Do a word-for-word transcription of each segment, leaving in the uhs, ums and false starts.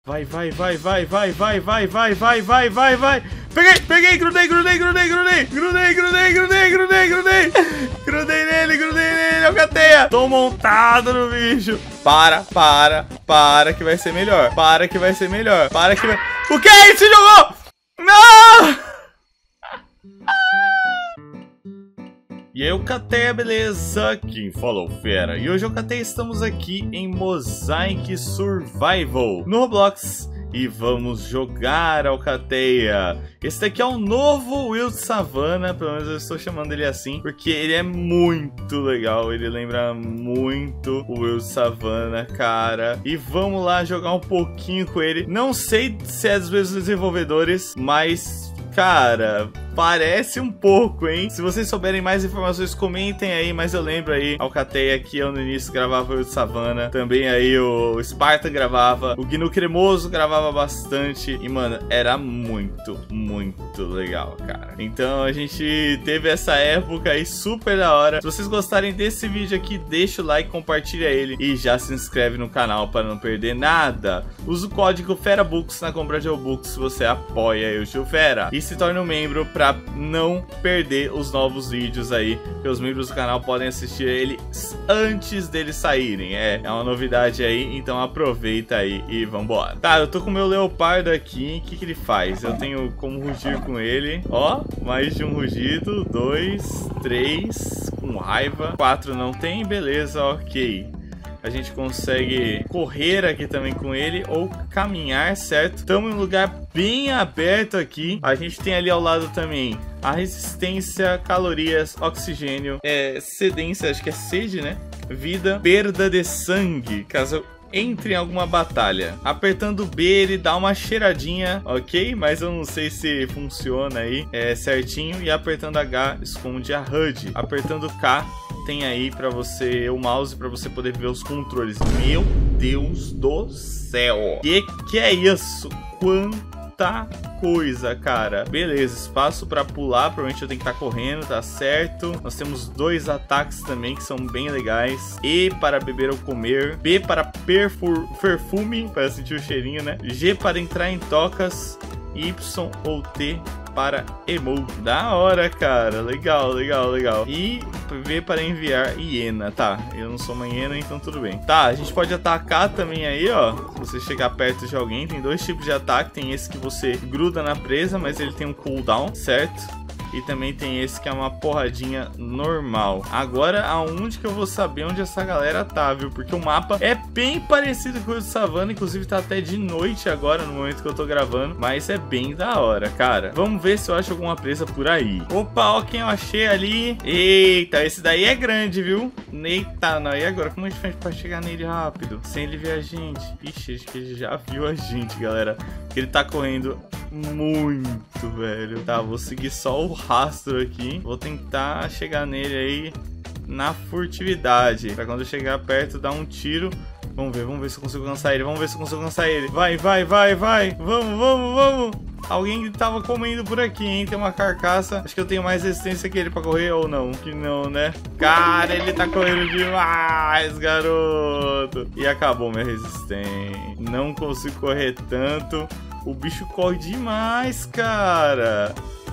Vai, vai, vai, vai, vai, vai, vai, vai, vai, vai, vai, vai. Peguei, peguei, grudei, grudei, grudei, grudei. Grudei, grudei, grudei, grudei, grudei. Grudei nele, grudei nele, alcateia. Tô montado no bicho. Para, para, para que vai ser melhor. Para que vai ser melhor. Para que vai... O que é isso? Você jogou? Não! E aí, Alcateia, beleza? Quem fala é o Fera. E hoje, Alcateia, estamos aqui em Mosaic Survival no Roblox. E vamos jogar, Alcateia. Esse daqui é o novo Wild Savannah, pelo menos eu estou chamando ele assim, porque ele é muito legal. Ele lembra muito o Wild Savannah, cara. E vamos lá jogar um pouquinho com ele. Não sei se é dos mesmos desenvolvedores, mas... cara, parece um pouco, hein? Se vocês souberem mais informações, comentem aí. Mas eu lembro aí, Alcateia, que eu no início gravava o Savannah. Também aí o Sparta gravava. O Gnu Cremoso gravava bastante. E, mano, era muito, muito legal, cara. Então a gente teve essa época aí super da hora. Se vocês gostarem desse vídeo aqui, deixa o like, compartilha ele. E já se inscreve no canal para não perder nada. Usa o código FERABUCS na compra de Robux se você apoia eu, Tio Fera. E se torne um membro para não perder os novos vídeos aí, que os membros do canal podem assistir eles antes deles saírem. É, é uma novidade aí, então aproveita aí e vambora. Tá, eu tô com o meu leopardo aqui. O que que ele faz? Eu tenho como rugir com ele. Ó, mais de um rugido. Dois, três, com raiva. Quatro não tem, beleza, ok. A gente consegue correr aqui também com ele, ou caminhar, certo? Estamos em um lugar bem aberto aqui. A gente tem ali ao lado também a resistência, calorias, oxigênio, é, sedência, acho que é sede, né? Vida, perda de sangue, caso eu entre em alguma batalha. Apertando B ele dá uma cheiradinha, ok? Mas eu não sei se funciona aí é, certinho. E apertando H esconde a H U D. Apertando K tem aí pra você o mouse pra você poder ver os controles. Meu Deus do céu! Que que é isso? Quanta coisa, cara. Beleza, espaço pra pular. Provavelmente eu tenho que estar correndo, tá certo. Nós temos dois ataques também que são bem legais. E para beber ou comer. B para perfume, para sentir o cheirinho, né? G para entrar em tocas. Y ou T para emote. Da hora, cara. Legal, legal, legal. E V para enviar hiena. Tá, eu não sou uma hiena, então tudo bem. Tá, a gente pode atacar também aí, ó. Se você chegar perto de alguém, tem dois tipos de ataque. Tem esse que você gruda na presa, mas ele tem um cooldown, certo? E também tem esse que é uma porradinha normal. Agora, aonde que eu vou saber onde essa galera tá, viu? Porque o mapa é bem parecido com o de Savannah. Inclusive tá até de noite agora, no momento que eu tô gravando. Mas é bem da hora, cara. Vamos ver se eu acho alguma presa por aí. Opa, ó quem eu achei ali. Eita, esse daí é grande, viu? Eita, não. E agora? Como a gente faz pra chegar nele rápido? Sem ele ver a gente. Ixi, acho que ele já viu a gente, galera. Porque ele tá correndo muito, velho. Tá, vou seguir só o rastro aqui. Vou tentar chegar nele aí na furtividade, pra quando eu chegar perto dar um tiro. Vamos ver, vamos ver se eu consigo alcançar ele. Vamos ver se eu consigo alcançar ele. Vai, vai, vai, vai. Vamos, vamos, vamos. Alguém que tava comendo por aqui, hein? Tem uma carcaça. Acho que eu tenho mais resistência que ele pra correr, ou não? Que não, né? Cara, ele tá correndo demais, garoto. E acabou minha resistência. Não consigo correr tanto. O bicho corre demais, cara.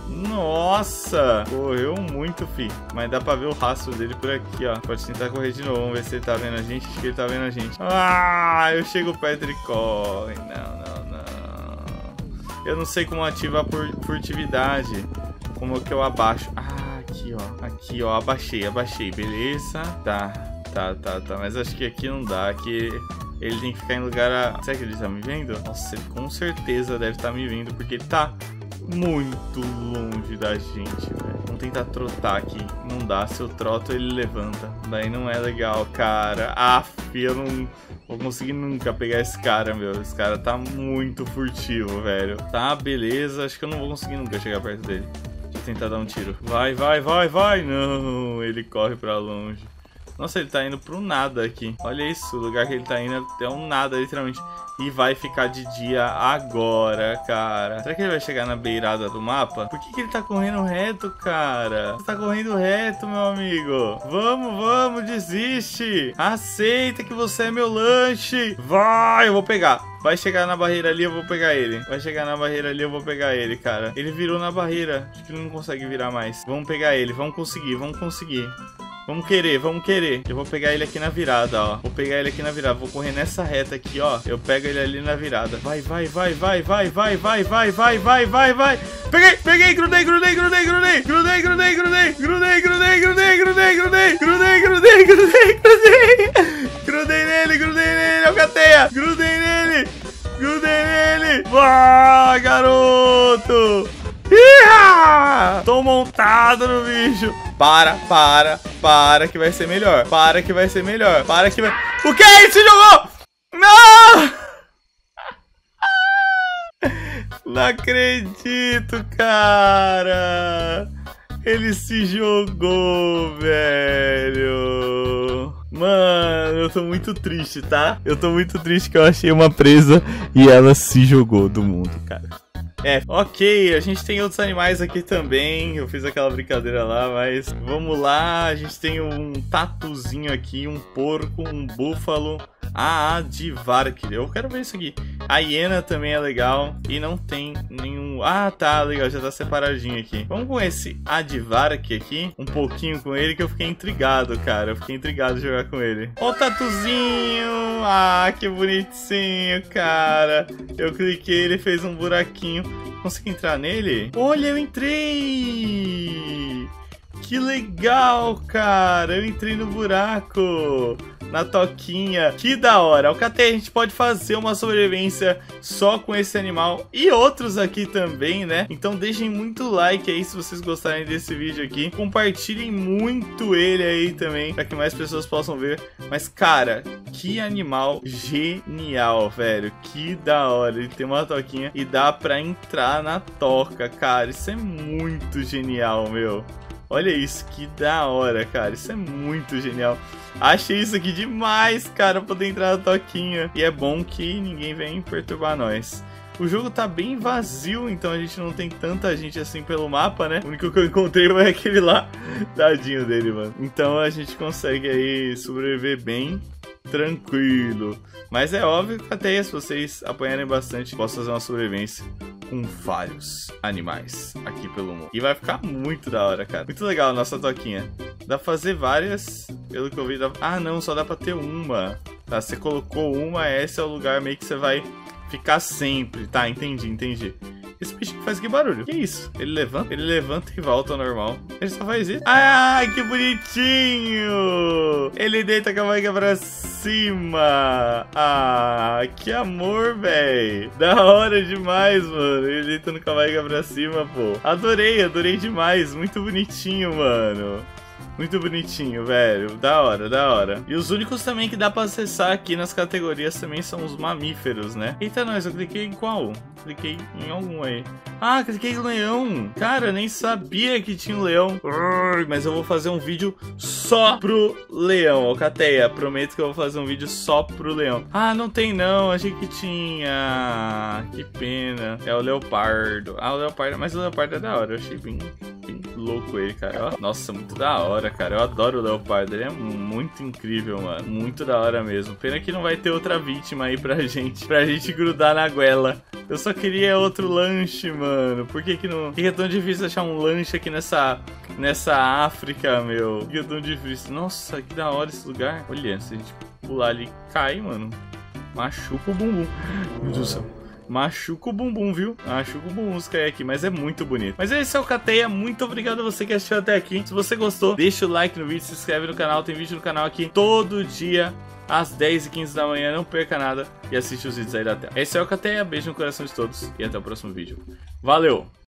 Nossa, correu muito, fi. Mas dá pra ver o rastro dele por aqui, ó. Pode tentar correr de novo. Vamos ver se ele tá vendo a gente. Acho que ele tá vendo a gente. Ah, eu chego perto e ele corre. Não, não, não. Eu não sei como ativa a furtividade. Como que eu abaixo? Ah, aqui, ó. Aqui, ó. Abaixei, abaixei. Beleza. Tá, tá, tá, tá. Mas acho que aqui não dá. Aqui... ele tem que ficar em lugar... A... será que ele tá me vendo? Nossa, ele com certeza deve estar me vendo, porque ele tá muito longe da gente, velho. Vamos tentar trotar aqui. Não dá, se eu troto ele levanta. Daí não é legal, cara. Aff, eu não vou conseguir nunca pegar esse cara, meu. Esse cara tá muito furtivo, velho. Tá, beleza. Acho que eu não vou conseguir nunca chegar perto dele. Deixa eu tentar dar um tiro. Vai, vai, vai, vai. Não, ele corre pra longe. Nossa, ele tá indo pro nada aqui. Olha isso, o lugar que ele tá indo é um nada, literalmente. E vai ficar de dia agora, cara. Será que ele vai chegar na beirada do mapa? Por que que ele tá correndo reto, cara? Você tá correndo reto, meu amigo. Vamos, vamos, desiste. Aceita que você é meu lanche. Vai, eu vou pegar. Vai chegar na barreira ali, eu vou pegar ele. Vai chegar na barreira ali, eu vou pegar ele, cara. Ele virou na barreira. Acho que ele não consegue virar mais. Vamos pegar ele, vamos conseguir, vamos conseguir. Vamos querer, vamos querer. Eu vou pegar ele aqui na virada, ó. Vou pegar ele aqui na virada. Vou correr nessa reta aqui, ó. Eu pego ele ali na virada. Vai, vai, vai, vai, vai, vai, vai, vai, vai, vai, vai, vai. Peguei, peguei, grudei, grudei, grudei, grudei. Grudei, grudei, grudei. Grudei, grudei, grudei, grudei, grudei. Grudei, grudei, grudei, grudei. Grudei nele, grudei nele, Alcateia. Grudei nele. Grudei nele. Vai, garoto. Iha! Tô montado no bicho. Para, para, para que vai ser melhor. Para que vai ser melhor. Para que vai... O que? Ele se jogou! Não! Não acredito, cara. Ele se jogou, velho. Mano, eu tô muito triste, tá? Eu tô muito triste que eu achei uma presa e ela se jogou do mundo, cara. É, ok, a gente tem outros animais aqui também. Eu fiz aquela brincadeira lá, mas vamos lá. A gente tem um tatuzinho aqui, um porco, um búfalo, a Aardvark. Eu quero ver isso aqui. A hiena também é legal. E não tem nenhum... Ah, tá, legal, já tá separadinho aqui. Vamos com esse Aardvark aqui. Um pouquinho com ele que eu fiquei intrigado, cara. Eu fiquei intrigado de jogar com ele. Ó o tatuzinho. Ah, que bonitinho, cara. Eu cliquei, ele fez um buraquinho. Consegui entrar nele? Olha, eu entrei! Que legal, cara! Eu entrei no buraco, na toquinha. Que da hora! Alcateia, a gente pode fazer uma sobrevivência só com esse animal e outros aqui também, né? Então deixem muito like aí se vocês gostarem desse vídeo aqui. Compartilhem muito ele aí também, para que mais pessoas possam ver. Mas, cara, que animal genial, velho. Que da hora. Ele tem uma toquinha e dá pra entrar na toca, cara. Isso é muito genial, meu. Olha isso, que da hora, cara. Isso é muito genial. Achei isso aqui demais, cara, poder entrar na toquinha. E é bom que ninguém vem perturbar nós. O jogo tá bem vazio, então a gente não tem tanta gente assim pelo mapa, né? O único que eu encontrei foi aquele lá. Tadinho dele, mano. Então a gente consegue aí sobreviver bem tranquilo. Mas é óbvio que até se vocês apanharem bastante, posso fazer uma sobrevivência com vários animais aqui pelo mundo. E vai ficar muito da hora, cara. Muito legal a nossa toquinha. Dá pra fazer várias, pelo que eu vi. Dá... Ah, não, só dá pra ter uma. Tá, você colocou uma, esse é o lugar meio que você vai ficar sempre. Tá, entendi, entendi. Esse bicho que faz que barulho? Que isso? Ele levanta, ele levanta e volta ao normal. Ele só faz isso. Ai, que bonitinho! Ele deita com a barriga pra cima. Ah, que amor, velho. Da hora demais, mano. Ele deitando com a barriga pra cima, pô. Adorei, adorei demais. Muito bonitinho, mano. Muito bonitinho, velho. Da hora, da hora. E os únicos também que dá pra acessar aqui nas categorias também são os mamíferos, né? Eita, nós, eu cliquei em qual? Cliquei em algum aí. Ah, cliquei em leão. Cara, eu nem sabia que tinha um leão. Urgh, mas eu vou fazer um vídeo só pro leão, Alcateia. Prometo que eu vou fazer um vídeo só pro leão. Ah, não tem não. Achei que tinha. Que pena. É o leopardo. Ah, o leopardo. Mas o leopardo é da hora. Eu achei bem... bem louco ele, cara. Nossa, muito da hora, cara. Eu adoro o leopardo. Ele é muito incrível, mano. Muito da hora mesmo. Pena que não vai ter outra vítima aí pra gente. Pra gente grudar na goela. Eu só queria outro lanche, mano. Por que que não... Por que é tão difícil achar um lanche aqui nessa... Nessa África, meu? Por que é tão difícil? Nossa, que da hora esse lugar. Olha, se a gente pular ali, cai, mano. Machuca o bumbum. Meu Deus do céu. Machuca o bumbum, viu? Machuca o bumbum se cair aqui, mas é muito bonito. Mas esse é o Alcateia, muito obrigado a você que assistiu até aqui. Se você gostou, deixa o like no vídeo, se inscreve no canal. Tem vídeo no canal aqui todo dia às dez e quinze da manhã, não perca nada e assiste os vídeos aí da tela. Esse é o Alcateia, beijo no coração de todos e até o próximo vídeo. Valeu!